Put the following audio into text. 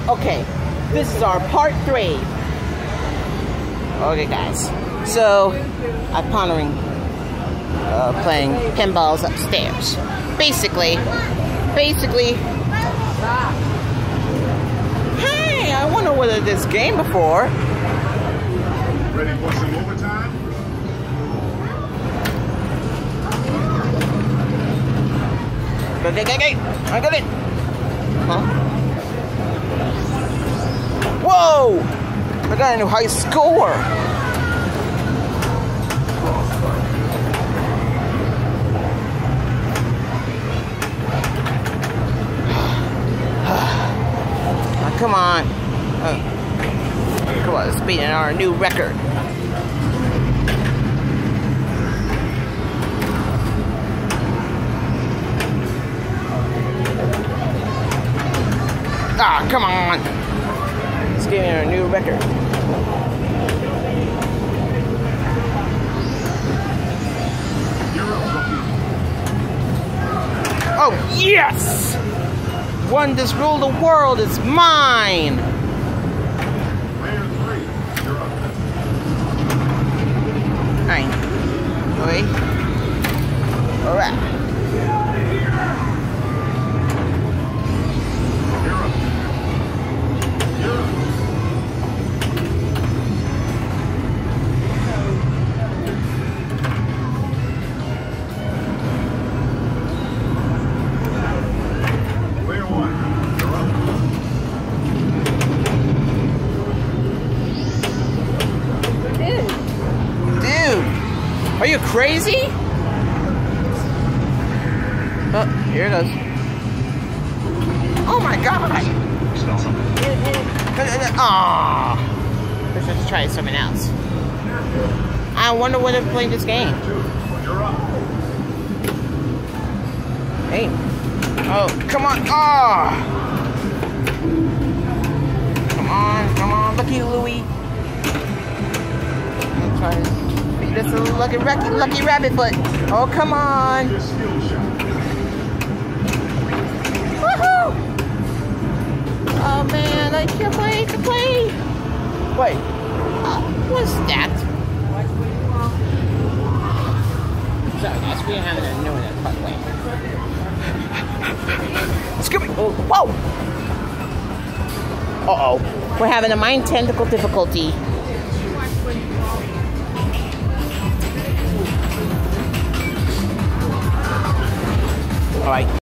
Okay, this is our part 3. Okay, guys. So, I'm pondering playing pinballs upstairs. Basically, hey, I wonder whether this game before. Ready for some overtime? Okay, I got it. Huh? Whoa! I got a new high score. Come on. Come on, it's beating our new record. Ah, come on. It's getting our new record. Oh, yes! One just rule the world is mine! Alright. Okay. Alright. Are you crazy? Oh, here it goes. Oh my god! Smell something? Aww. Let's just try something else. I wonder whether they're playing this game. You're up. Hey. Oh, come on. Oh. Come on. Lucky Louie. I'm trying to beat this little lucky rabbit foot. Oh, come on. Woohoo! Oh man, I can't wait to play. Wait. What's that? Sorry guys, we're having a new one that part way. Scooby! Oh, whoa! Uh-oh. We're having a mind tentacle difficulty. Alright.